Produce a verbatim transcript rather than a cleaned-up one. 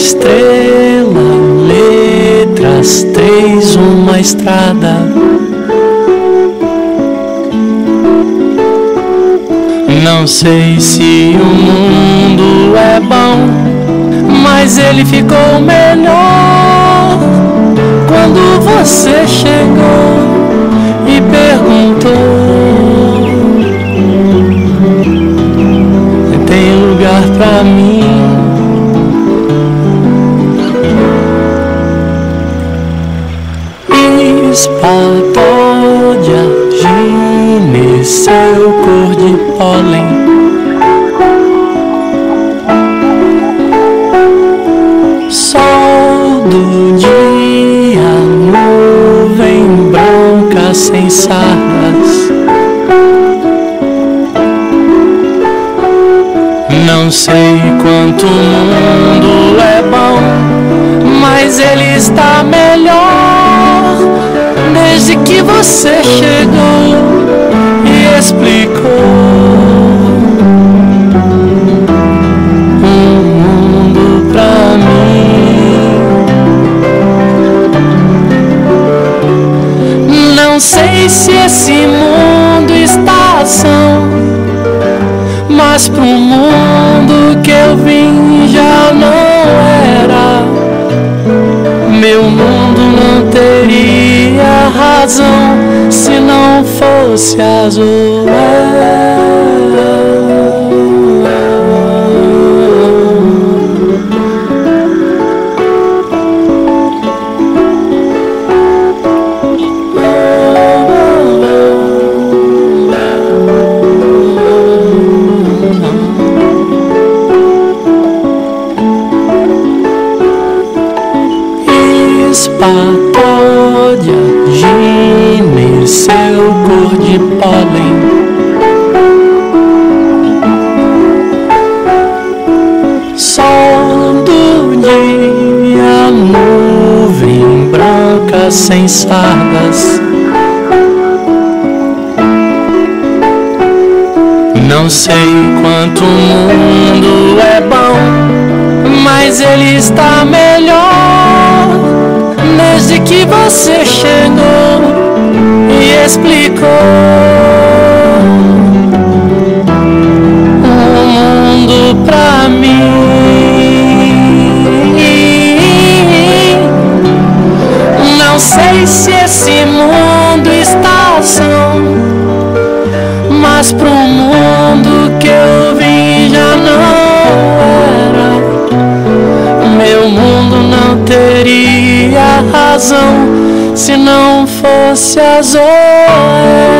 estrela, letras, três, uma estrada. Não sei se o mundo é bom, mas ele ficou melhor quando você chegou e perguntou: tem lugar pra mim? Espatódia, gineceu, cor de pólen. Sol do dia, nuvem branca sem sardas. Não sei quanto o mundo é bom, mas ele está melhor desde que você chegou e explicou um mundo pra mim. Não sei se esse mundo está ação, mas pro mundo que eu vim já não era. Meu mundo não teria razão se não fosse azul. Espatódia, gineceu, cor de pólen. Sol do dia, nuvem branca sem sardas. Não sei quanto o mundo é bom, mas ele está melhor desde que você chegou e explicou um mundo pra mim. Não sei se esse mundo está ação, mas pro mundo que eu vim já não era. Meu mundo não teria razão se não fosse azul.